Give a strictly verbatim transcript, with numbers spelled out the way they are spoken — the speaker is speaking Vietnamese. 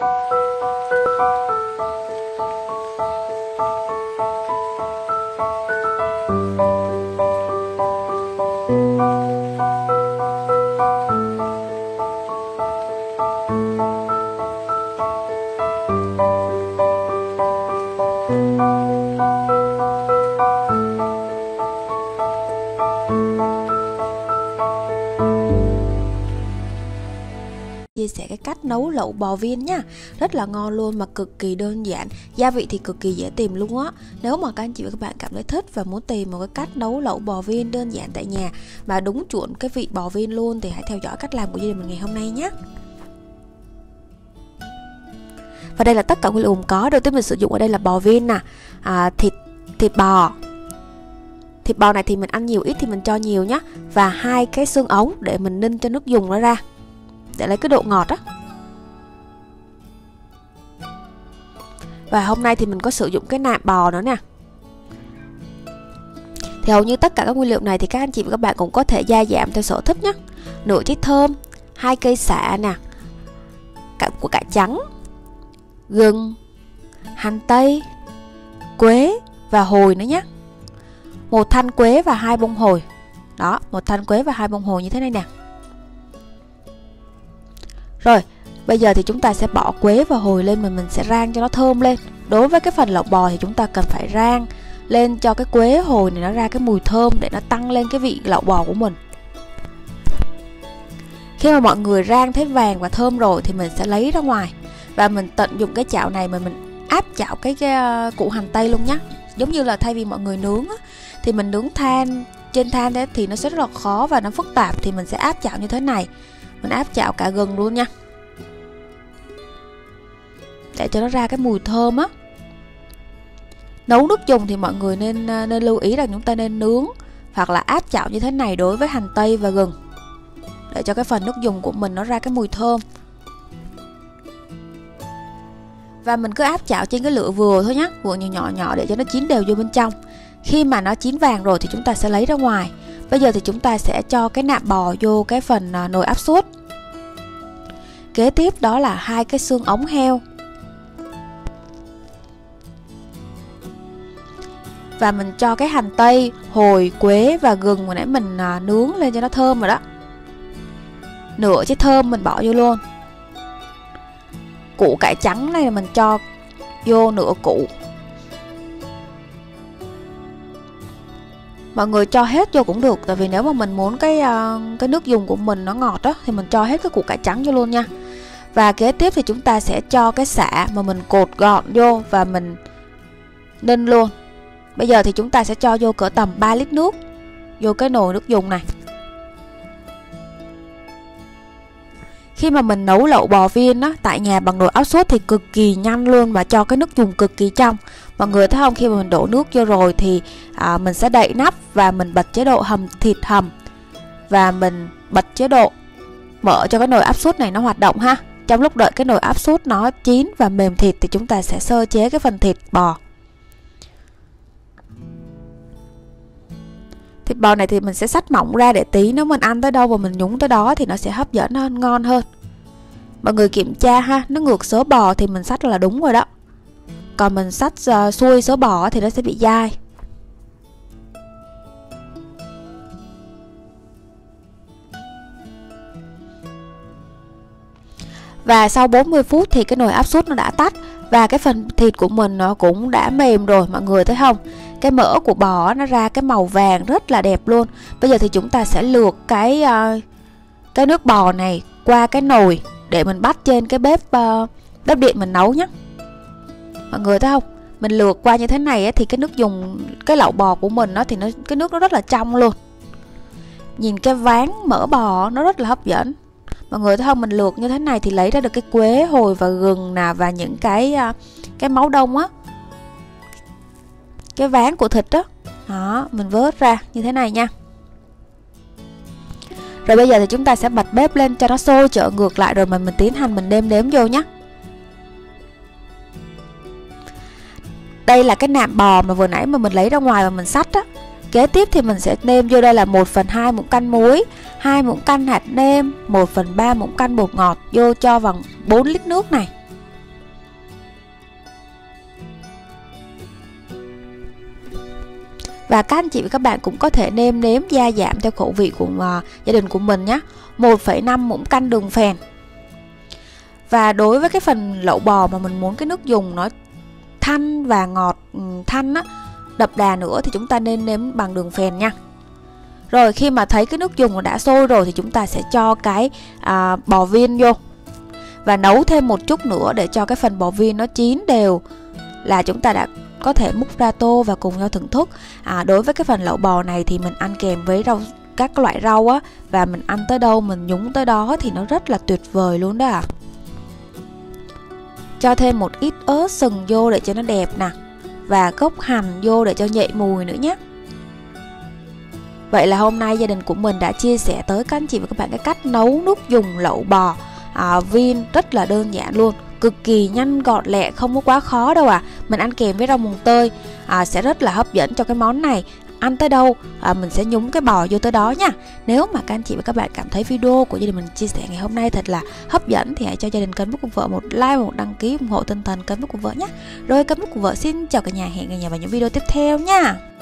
Chia sẻ cái cách nấu lẩu bò viên nha. Rất là ngon luôn mà cực kỳ đơn giản. Gia vị thì cực kỳ dễ tìm luôn á. Nếu mà các anh chị và các bạn cảm thấy thích và muốn tìm một cái cách nấu lẩu bò viên đơn giản tại nhà mà đúng chuẩn cái vị bò viên luôn thì hãy theo dõi cách làm của gia đình mình ngày hôm nay nhé. Và đây là tất cả nguyên liệu gồm có. Đầu tiên mình sử dụng ở đây là bò viên nè, à, thịt thịt bò. Thịt bò này thì mình ăn nhiều ít thì mình cho nhiều nhé. Và hai cái xương ống để mình ninh cho nước dùng nó ra, để lấy cái độ ngọt á. Và hôm nay thì mình có sử dụng cái nạm bò nữa nè. Thì hầu như tất cả các nguyên liệu này thì các anh chị và các bạn cũng có thể gia giảm theo sở thích nhé. Nửa trái thơm, hai cây sả nè, cả của cải trắng, gừng, hành tây, quế và hồi nữa nhé. Một thanh quế và hai bông hồi. Đó, một thanh quế và hai bông hồi như thế này nè. Rồi, bây giờ thì chúng ta sẽ bỏ quế và hồi lên mà mình sẽ rang cho nó thơm lên. Đối với cái phần lẩu bò thì chúng ta cần phải rang lên cho cái quế hồi này nó ra cái mùi thơm để nó tăng lên cái vị lẩu bò của mình. Khi mà mọi người rang thấy vàng và thơm rồi thì mình sẽ lấy ra ngoài và mình tận dụng cái chảo này mà mình áp chảo cái, cái củ hành tây luôn nhé. Giống như là thay vì mọi người nướng á, thì mình nướng than trên than thế thì nó sẽ rất là khó và nó phức tạp, thì mình sẽ áp chảo như thế này. Mình áp chảo cả gừng luôn nha, để cho nó ra cái mùi thơm á. Nấu nước dùng thì mọi người nên nên lưu ý là chúng ta nên nướng hoặc là áp chảo như thế này đối với hành tây và gừng, để cho cái phần nước dùng của mình nó ra cái mùi thơm. Và mình cứ áp chảo trên cái lửa vừa thôi nhé, vừa nhỏ nhỏ nhỏ để cho nó chín đều vô bên trong. Khi mà nó chín vàng rồi thì chúng ta sẽ lấy ra ngoài. Bây giờ thì chúng ta sẽ cho cái nạm bò vô cái phần nồi áp suất. Kế tiếp đó là hai cái xương ống heo. Và mình cho cái hành tây, hồi, quế và gừng hồi nãy mình nướng lên cho nó thơm rồi đó. Nửa trái thơm mình bỏ vô luôn. Củ cải trắng này mình cho vô nửa củ. Mọi người cho hết vô cũng được, tại vì nếu mà mình muốn cái cái nước dùng của mình nó ngọt đó thì mình cho hết cái củ cải trắng vô luôn nha. Và kế tiếp thì chúng ta sẽ cho cái sả mà mình cột gọn vô và mình ninh luôn. Bây giờ thì chúng ta sẽ cho vô cỡ tầm ba lít nước vô cái nồi nước dùng này. Khi mà mình nấu lẩu bò viên á, tại nhà bằng nồi áp suất thì cực kỳ nhanh luôn và cho cái nước dùng cực kỳ trong. Mọi người thấy không, khi mà mình đổ nước vô rồi thì à, mình sẽ đậy nắp và mình bật chế độ hầm thịt hầm. Và mình bật chế độ mở cho cái nồi áp suất này nó hoạt động ha. Trong lúc đợi cái nồi áp suất nó chín và mềm thịt thì chúng ta sẽ sơ chế cái phần thịt bò. Thịt bò này thì mình sẽ xắt mỏng ra để tí nếu mình ăn tới đâu và mình nhúng tới đó thì nó sẽ hấp dẫn hơn, ngon hơn. Mọi người kiểm tra ha, nó ngược sớ bò thì mình xắt là đúng rồi đó. Còn mình xắt uh, xuôi sớ bò thì nó sẽ bị dai. Và sau bốn mươi phút thì cái nồi áp suất nó đã tắt và cái phần thịt của mình nó cũng đã mềm rồi, mọi người thấy không? Cái mỡ của bò nó ra cái màu vàng rất là đẹp luôn. Bây giờ thì chúng ta sẽ luộc cái uh, cái nước bò này qua cái nồi để mình bắt trên cái bếp uh, bếp điện mình nấu nhé. Mọi người thấy không? Mình luộc qua như thế này ấy, thì cái nước dùng cái lẩu bò của mình nó thì nó cái nước nó rất là trong luôn. Nhìn cái ván mỡ bò nó rất là hấp dẫn. Mọi người thấy không, mình luộc như thế này thì lấy ra được cái quế, hồi và gừng nè và những cái cái máu đông á, cái ván của thịt đó. Đó, mình vớt ra như thế này nha. Rồi bây giờ thì chúng ta sẽ bật bếp lên cho nó sôi trở ngược lại rồi mà mình tiến hành mình nêm nếm vô nhé. Đây là cái nạm bò mà vừa nãy mà mình lấy ra ngoài và mình xắt á. Kế tiếp thì mình sẽ nêm vô đây là một phần hai muỗng canh muối, hai muỗng canh hạt nêm, một phần ba muỗng canh bột ngọt vô cho vào bốn lít nước này. Và các anh chị và các bạn cũng có thể nêm nếm gia giảm theo khẩu vị của uh, gia đình của mình nhé. một phẩy năm muỗng canh đường phèn. Và đối với cái phần lẩu bò mà mình muốn cái nước dùng nó thanh và ngọt thanh á, đậm đà nữa thì chúng ta nên nêm bằng đường phèn nha. Rồi khi mà thấy cái nước dùng đã sôi rồi thì chúng ta sẽ cho cái à, bò viên vô và nấu thêm một chút nữa để cho cái phần bò viên nó chín đều, là chúng ta đã có thể múc ra tô và cùng nhau thưởng thức. À, đối với cái phần lẩu bò này thì mình ăn kèm với rau, các loại rau á, và mình ăn tới đâu mình nhúng tới đó thì nó rất là tuyệt vời luôn đó ạ. À. Cho thêm một ít ớt sừng vô để cho nó đẹp nè, và gốc hành vô để cho nhạy mùi nữa nhé. Vậy là hôm nay gia đình của mình đã chia sẻ tới các anh chị và các bạn cái cách nấu nước dùng lẩu bò à, viên rất là đơn giản luôn, cực kỳ nhanh gọn lẹ, không có quá khó đâu à. Mình ăn kèm với rau mùng tơi à, sẽ rất là hấp dẫn cho cái món này. Ăn tới đâu à, mình sẽ nhúng cái bò vô tới đó nha. Nếu mà các anh chị và các bạn cảm thấy video của gia đình mình chia sẻ ngày hôm nay thật là hấp dẫn thì hãy cho gia đình Kênh Bếp Cùng Vợ một like và một đăng ký ủng hộ tinh thần Kênh Bếp Cùng Vợ nhé. Rồi Kênh Bếp Cùng Vợ xin chào cả nhà, hẹn cả nhà vào những video tiếp theo nha.